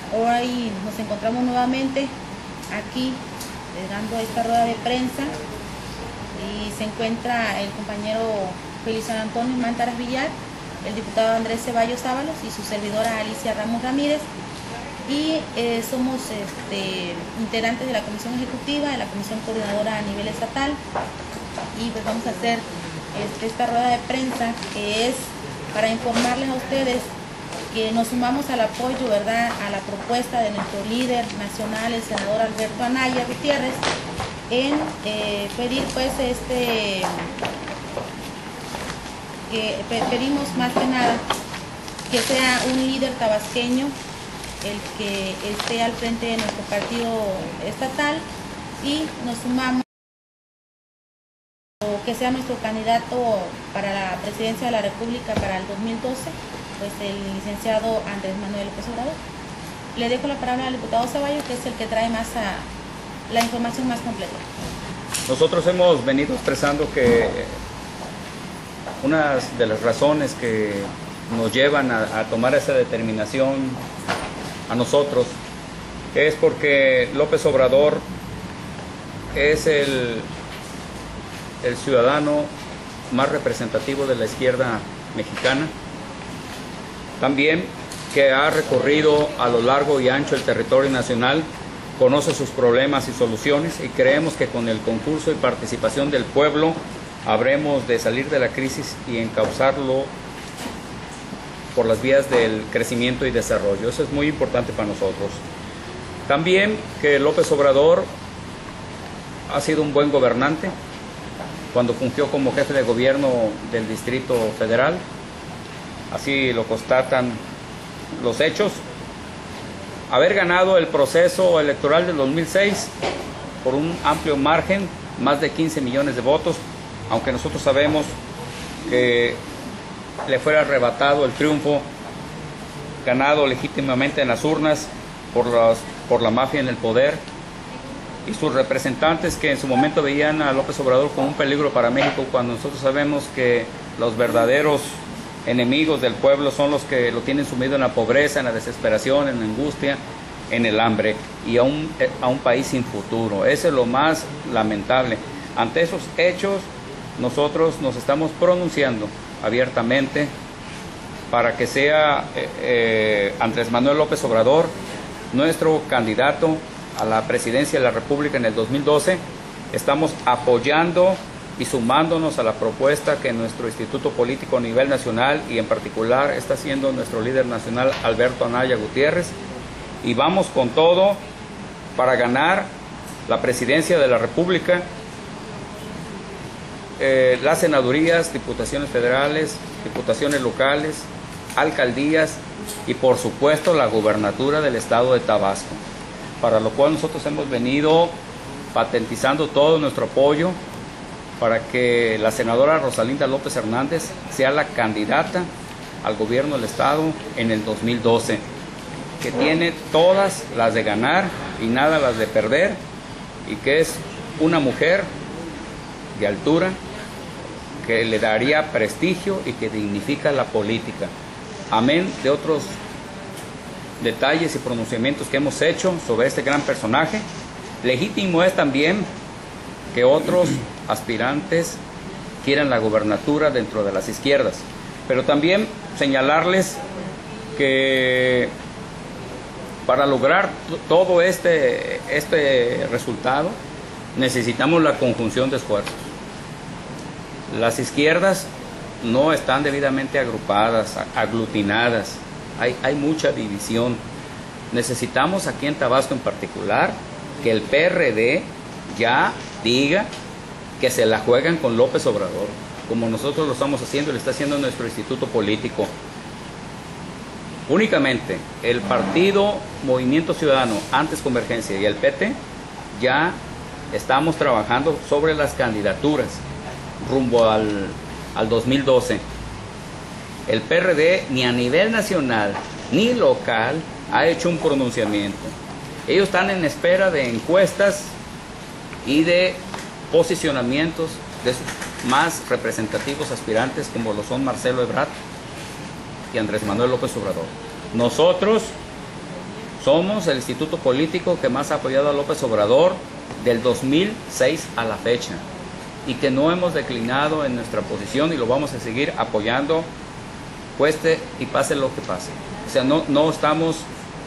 Hoy nos encontramos nuevamente aquí dando esta rueda de prensa y se encuentra el compañero Félix Antonio Mántaras Villar, el diputado Andrés Ceballos Ábalos y su servidora Alicia Ramos Ramírez, y somos integrantes de la Comisión Ejecutiva, de la Comisión Coordinadora a nivel estatal, y pues vamos a hacer esta rueda de prensa que es para informarles a ustedes que nos sumamos al apoyo, ¿verdad?, a la propuesta de nuestro líder nacional, el senador Alberto Anaya Gutiérrez, en pedir pues que pedimos más que nada que sea un líder tabasqueño el que esté al frente de nuestro partido estatal, y nos sumamos que sea nuestro candidato para la presidencia de la República para el 2012, pues el licenciado Andrés Manuel López Obrador. Le dejo la palabra al diputado Ceballos, que es el que trae más la información más completa. Nosotros hemos venido expresando que una de las razones que nos llevan a tomar esa determinación a nosotros es porque López Obrador es el ciudadano más representativo de la izquierda mexicana, también que ha recorrido a lo largo y ancho el territorio nacional, conoce sus problemas y soluciones, y creemos que con el concurso y participación del pueblo habremos de salir de la crisis y encauzarlo por las vías del crecimiento y desarrollo. Eso es muy importante para nosotros. También que López Obrador ha sido un buen gobernante cuando fungió como jefe de gobierno del Distrito Federal. Así lo constatan los hechos. Haber ganado el proceso electoral del 2006 por un amplio margen, más de 15 millones de votos, aunque nosotros sabemos que le fuera arrebatado el triunfo ganado legítimamente en las urnas por la mafia en el poder y sus representantes, que en su momento veían a López Obrador como un peligro para México, cuando nosotros sabemos que los verdaderos enemigos del pueblo son los que lo tienen sumido en la pobreza, en la desesperación, en la angustia, en el hambre y a un país sin futuro. Eso es lo más lamentable. Ante esos hechos, nosotros nos estamos pronunciando abiertamente para que sea Andrés Manuel López Obrador nuestro candidato a la presidencia de la República en el 2012. Estamos apoyando y sumándonos a la propuesta que nuestro instituto político a nivel nacional y en particular está haciendo nuestro líder nacional Alberto Anaya Gutiérrez, y vamos con todo para ganar la presidencia de la República, las senadurías, diputaciones federales, diputaciones locales, alcaldías y por supuesto la gubernatura del estado de Tabasco, para lo cual nosotros hemos venido patentizando todo nuestro apoyo para que la senadora Rosalinda López Hernández sea la candidata al gobierno del estado en el 2012, que tiene todas las de ganar y nada las de perder, y que es una mujer de altura, que le daría prestigio y que dignifica la política, amén de otros detalles y pronunciamientos que hemos hecho sobre este gran personaje. Legítimo es también que otros aspirantes quieran la gubernatura dentro de las izquierdas, pero también señalarles que para lograr todo este resultado necesitamos la conjunción de esfuerzos. Las izquierdas no están debidamente agrupadas, aglutinadas, hay mucha división. Necesitamos aquí en Tabasco en particular que el PRD ya diga que se la juegan con López Obrador, como nosotros lo estamos haciendo y lo está haciendo nuestro instituto político. Únicamente el partido Movimiento Ciudadano, antes Convergencia, y el PT, ya estamos trabajando sobre las candidaturas rumbo al 2012. El PRD ni a nivel nacional ni local ha hecho un pronunciamiento. Ellos están en espera de encuestas y de posicionamientos de sus más representativos aspirantes, como lo son Marcelo Ebrard y Andrés Manuel López Obrador. Nosotros Somos el instituto político que más ha apoyado a López Obrador del 2006 a la fecha, y que no hemos declinado en nuestra posición y lo vamos a seguir apoyando, cueste y pase lo que pase. O sea, no estamos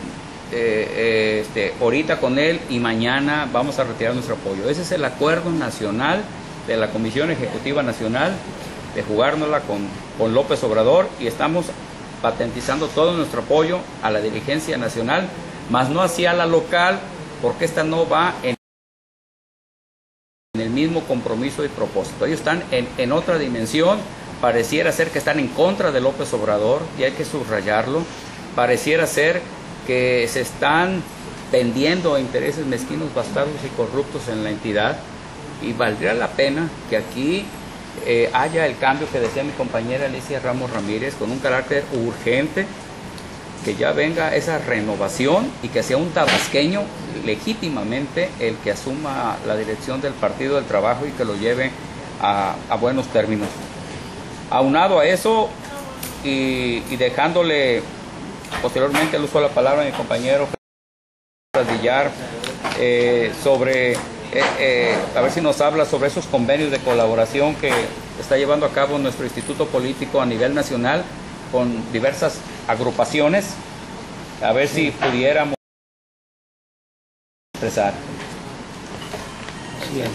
ahorita con él y mañana vamos a retirar nuestro apoyo. Ese es el acuerdo nacional de la Comisión Ejecutiva Nacional, de jugárnosla con López Obrador, y estamos patentizando todo nuestro apoyo a la dirigencia nacional, más no hacia la local, porque esta no va en el mismo compromiso y propósito. Ellos están en otra dimensión. Pareciera ser que están en contra de López Obrador, y hay que subrayarlo. Pareciera ser que se están tendiendo a intereses mezquinos, bastardos y corruptos en la entidad, y valdría la pena que aquí haya el cambio que decía mi compañera Alicia Ramos Ramírez, con un carácter urgente, que ya venga esa renovación y que sea un tabasqueño legítimamente el que asuma la dirección del Partido del Trabajo y que lo lleve a buenos términos. Aunado a eso, y dejándole posteriormente el uso de la palabra a mi compañero Villar, sobre a ver si nos habla sobre esos convenios de colaboración que está llevando a cabo nuestro instituto político a nivel nacional con diversas agrupaciones, a ver si pudiéramos expresar. Bien.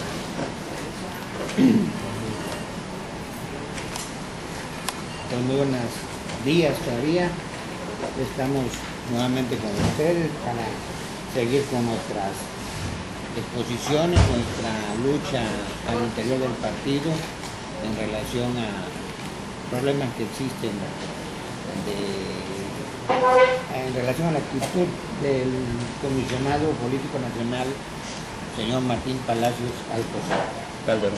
Muy buenos días todavía. Estamos nuevamente con ustedes para seguir con nuestras exposiciones, nuestra lucha al interior del partido en relación a problemas que existen en relación a la actitud del comisionado político nacional, señor Martín Palacios Calderón.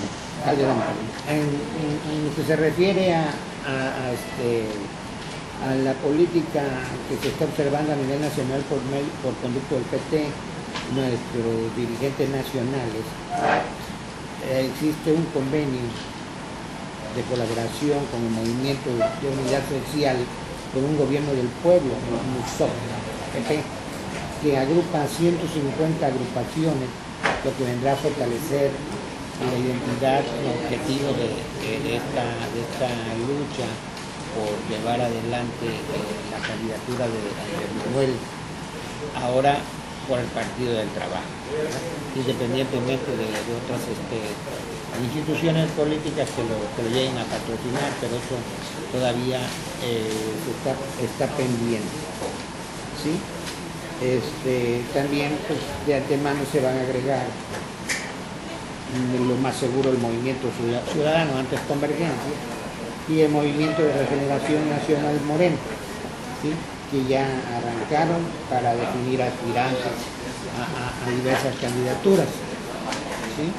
En lo que se refiere a la política que se está observando a nivel nacional por conducto del PT, nuestros dirigentes nacionales, existe un convenio de colaboración con el Movimiento de Unidad Social con un gobierno del pueblo, MUSOP, que agrupa 150 agrupaciones, lo que vendrá a fortalecer la identidad y objetivo de esta lucha por llevar adelante la candidatura de Andrés Manuel, ahora por el Partido del Trabajo, independientemente de otras instituciones políticas que lo lleguen a patrocinar, pero eso todavía está pendiente, ¿sí? También pues, de antemano se van a agregar lo más seguro el Movimiento Ciudadano, antes Convergencia, y el Movimiento de Regeneración Nacional Moreno, ¿sí? Que ya arrancaron para definir aspirantes a diversas candidaturas, ¿sí?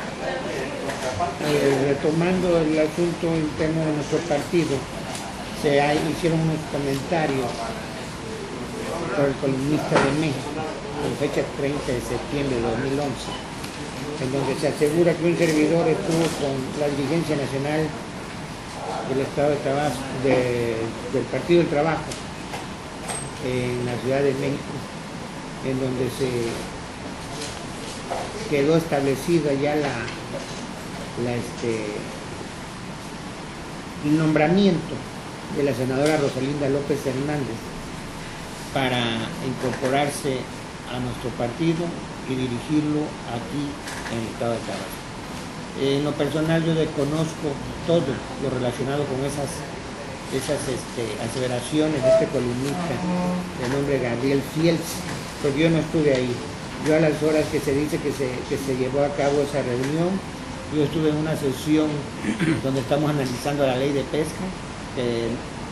Retomando el asunto interno de nuestro partido, hicieron unos comentarios por el columnista de México, en fecha 30 de septiembre de 2011, en donde se asegura que un servidor estuvo con la dirigencia nacional del Estado de Tabasco, del Partido del Trabajo, en la Ciudad de México, en donde se quedó establecida ya el nombramiento de la senadora Rosalinda López Hernández para incorporarse a nuestro partido y dirigirlo aquí en el Estado de Tabasco. En lo personal yo desconozco todo lo relacionado con esas aseveraciones de este columnista de nombre Gabriel Fields, porque yo no estuve ahí. Yo a las horas que se dice que se llevó a cabo esa reunión, yo estuve en una sesión donde estamos analizando la ley de pesca, que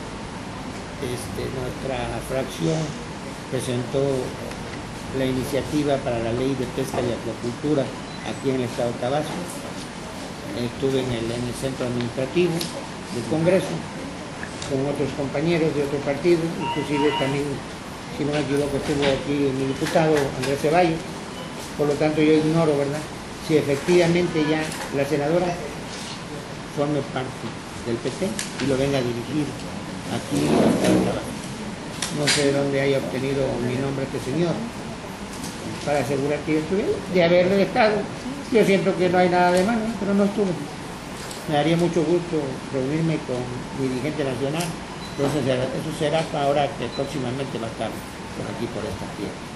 nuestra fracción presentó la iniciativa para la ley de pesca y acuacultura aquí en el Estado de Tabasco. Estuve en el centro administrativo del Congreso con otros compañeros de otro partido, inclusive también, si no me equivoco, estuvo aquí mi diputado Andrés Ceballos. Por lo tanto yo ignoro, ¿verdad?, si efectivamente ya la senadora forme parte del PT y lo venga a dirigir aquí en el Estado de Tabasco. No sé de dónde haya obtenido mi nombre este señor, para asegurar que yo estuviera. De haberle estado, yo siento que no hay nada de malo, pero no estuve. Me daría mucho gusto reunirme con mi dirigente nacional, pero eso será ahora que próximamente va a estar por aquí, por esta tierra.